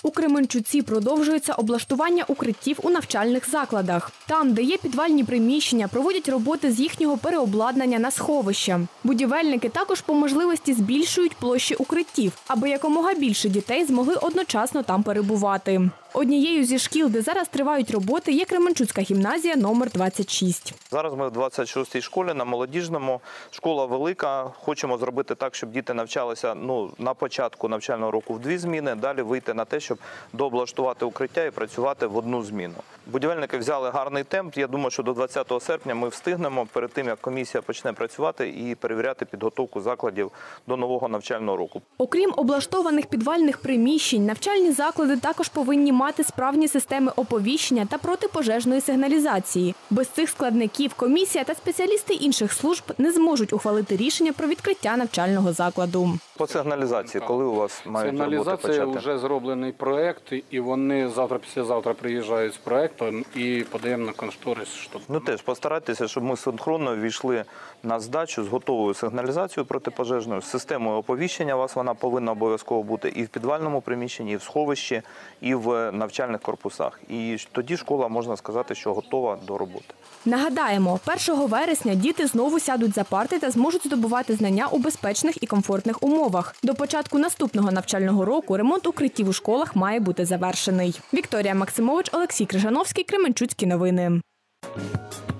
У Кременчуці продовжується облаштування укриттів у навчальних закладах. Там, де є підвальні приміщення, проводять роботи з їхнього переобладнання на сховища. Будівельники також по можливості збільшують площі укриттів, аби якомога більше дітей змогли одночасно там перебувати. Однією зі шкіл, де зараз тривають роботи, є Кременчуцька гімназія номер 26. Зараз ми в 26-й школі на Молодіжному. Школа велика. Хочемо зробити так, щоб діти навчалися на початку навчального року в 2 зміни, далі вийти на те, щоб дооблаштувати укриття і працювати в 1 зміну. Будівельники взяли гарний темп. Я думаю, що до 20 серпня ми встигнемо перед тим, як комісія почне працювати і перевіряти підготовку закладів до нового навчального року. Окрім облаштованих підвальних приміщень, навчальні заклади також повинні мати справні системи оповіщення та протипожежної сигналізації. Без цих складників комісія та спеціалісти інших служб не зможуть ухвалити рішення про відкриття навчального закладу. По сигналізації, коли у вас мають роботи почати? Сигналізація вже зроблений проєкт, і вони завтра-післязавтра приїжджають з проєктом і подаємо на кошторис. Теж постарайтеся, щоб ми синхронно ввійшли на здачу з готовою сигналізацією протипожежною, з системою оповіщення, у вас вона повинна обов'язково бути і в підвальному приміщенні, і в сховищі, і в навчальних корпусах. І тоді школа, можна сказати, що готова до роботи. Нагадаємо, 1 вересня діти знову сядуть за парти та зможуть здобувати знання у безпечних і комфортних умовах. До початку наступного навчального року ремонт укриттів у школах має бути завершений. Вікторія Максимович, Олексій Крижановський, Кременчуцькі новини.